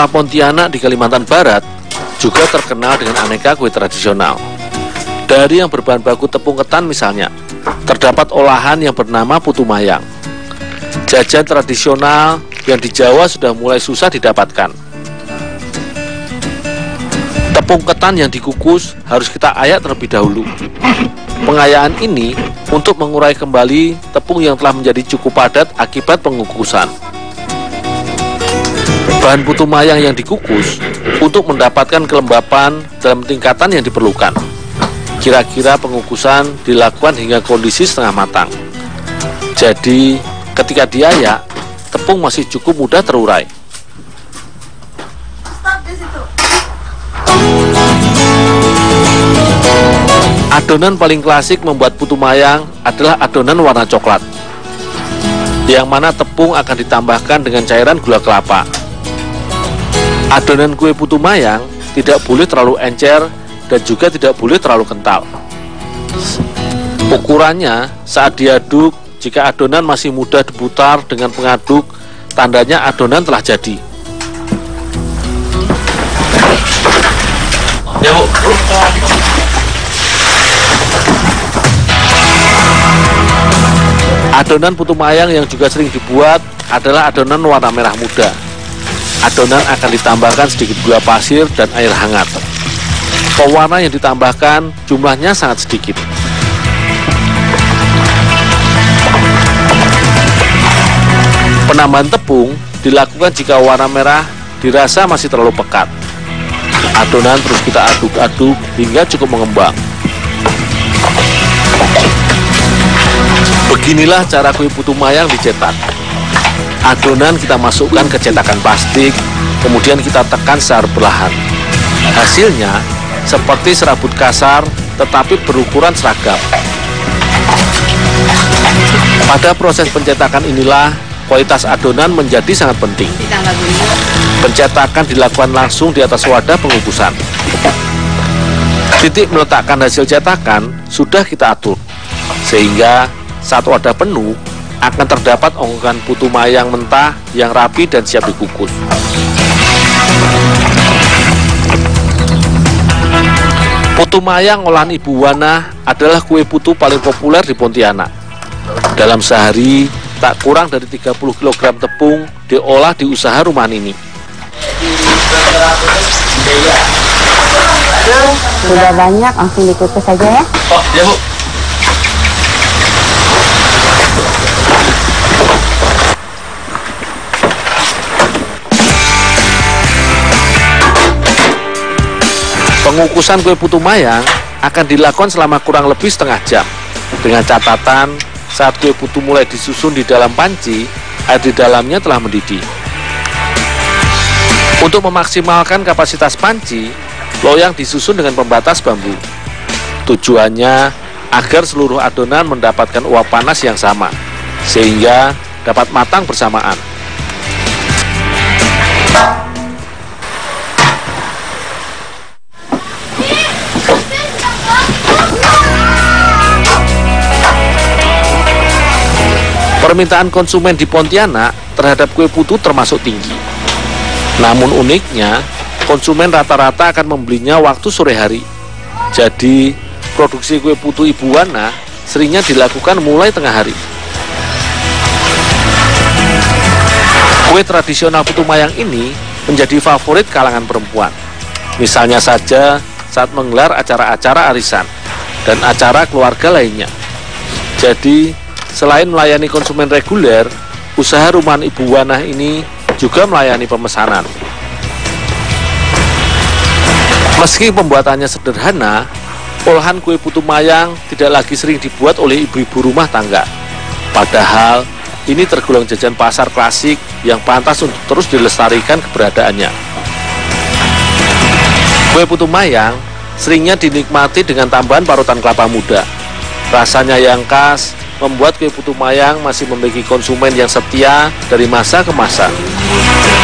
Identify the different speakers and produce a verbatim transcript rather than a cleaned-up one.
Speaker 1: Kota Pontianak di Kalimantan Barat juga terkenal dengan aneka kue tradisional. Dari yang berbahan baku tepung ketan misalnya, terdapat olahan yang bernama putu mayang. Jajan tradisional yang di Jawa sudah mulai susah didapatkan. Tepung ketan yang dikukus harus kita ayak terlebih dahulu. Pengayaan ini untuk mengurai kembali tepung yang telah menjadi cukup padat akibat pengukusan. Bahan putu mayang yang dikukus untuk mendapatkan kelembapan dalam tingkatan yang diperlukan. Kira-kira pengukusan dilakukan hingga kondisi setengah matang. Jadi, ketika diayak, tepung masih cukup mudah terurai. Adonan paling klasik membuat putu mayang adalah adonan warna coklat, yang mana tepung akan ditambahkan dengan cairan gula kelapa. Adonan kue putu mayang tidak boleh terlalu encer dan juga tidak boleh terlalu kental. Ukurannya saat diaduk, jika adonan masih mudah diputar dengan pengaduk, tandanya adonan telah jadi. Ya, Bu. Adonan putu mayang yang juga sering dibuat adalah adonan warna merah muda. Adonan akan ditambahkan sedikit gula pasir dan air hangat. Pewarna yang ditambahkan jumlahnya sangat sedikit. Penambahan tepung dilakukan jika warna merah dirasa masih terlalu pekat. Adonan terus kita aduk-aduk hingga cukup mengembang. Beginilah cara kue putu mayang dicetak. Adonan kita masukkan ke cetakan plastik, kemudian kita tekan secara perlahan. Hasilnya seperti serabut kasar tetapi berukuran seragam. Pada proses pencetakan inilah kualitas adonan menjadi sangat penting. Pencetakan dilakukan langsung di atas wadah pengukusan. Titik meletakkan hasil cetakan sudah kita atur, sehingga saat wadah penuh akan terdapat ongkokan putu mayang mentah yang rapi dan siap dikukus. Putu mayang olahan Ibu Wana adalah kue putu paling populer di Pontianak. Dalam sehari, tak kurang dari tiga puluh kilogram tepung diolah di usaha rumahan ini.
Speaker 2: Sudah banyak, langsung dikukus saja ya.
Speaker 1: Oh, ya Bu. Pengukusan kue putu mayang akan dilakukan selama kurang lebih setengah jam. Dengan catatan, saat kue putu mulai disusun di dalam panci, air di dalamnya telah mendidih. Untuk memaksimalkan kapasitas panci, loyang disusun dengan pembatas bambu. Tujuannya agar seluruh adonan mendapatkan uap panas yang sama, sehingga dapat matang bersamaan. Permintaan konsumen di Pontianak terhadap kue putu termasuk tinggi. Namun uniknya, konsumen rata-rata akan membelinya waktu sore hari. Jadi, produksi kue putu Ibu Wana seringnya dilakukan mulai tengah hari. Kue tradisional putu mayang ini menjadi favorit kalangan perempuan. Misalnya saja saat menggelar acara-acara arisan dan acara keluarga lainnya. Jadi, selain melayani konsumen reguler, usaha rumahan Ibu Wana ini juga melayani pemesanan. Meski pembuatannya sederhana, olahan kue putu mayang tidak lagi sering dibuat oleh ibu-ibu rumah tangga. Padahal, ini tergolong jajan pasar klasik yang pantas untuk terus dilestarikan keberadaannya. Kue putu mayang seringnya dinikmati dengan tambahan parutan kelapa muda. Rasanya yang khas membuat kue putu mayang masih memiliki konsumen yang setia dari masa ke masa.